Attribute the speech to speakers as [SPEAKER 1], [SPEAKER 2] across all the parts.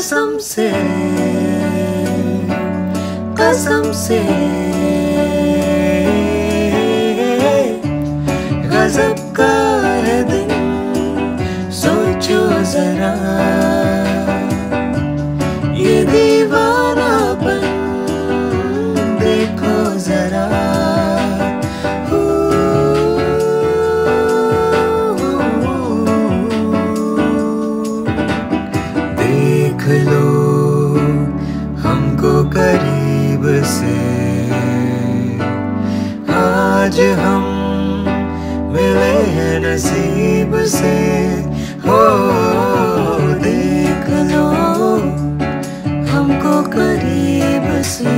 [SPEAKER 1] कसम से गजब का है दिन, सोचो जरा ये दीवानापन देखो जरा। देख लो हमको करीब से, आज हम मिले हैं नसीब से। हो देख लो हमको करीब से,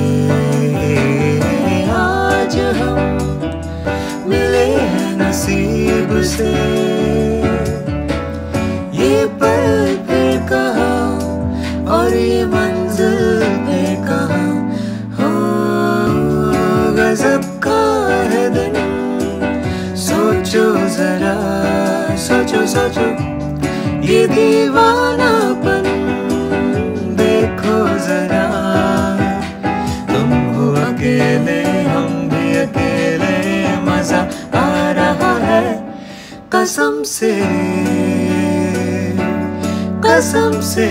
[SPEAKER 1] आज हम मिले हैं नसीब से। ये पल फिर कहाँ और ये मंजिल पे कहाँ, हो गजब का है दिन, सोचो जरा, सोचो सोचो ये दीवानापन देखो जरा। तुम हो अकेले हम भी अकेले, मजा आ रहा है कसम से, कसम से।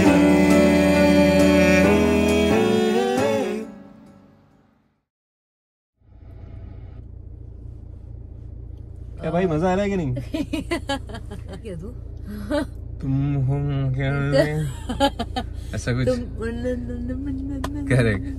[SPEAKER 2] क्या भाई मजा आ रहा है कि नहीं?
[SPEAKER 1] क्या
[SPEAKER 2] तुम हो क्या ऐसा कुछ correct.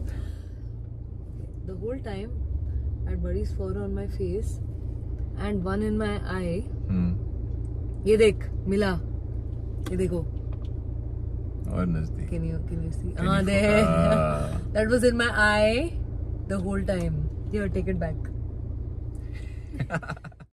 [SPEAKER 1] The whole time I had buddies 4 on my face and 1 in my eye. ये देख मिला, ये देखो
[SPEAKER 2] और नजदीक।
[SPEAKER 1] Can you see? हाँ there. That was in my eye the whole time. Here, take it back.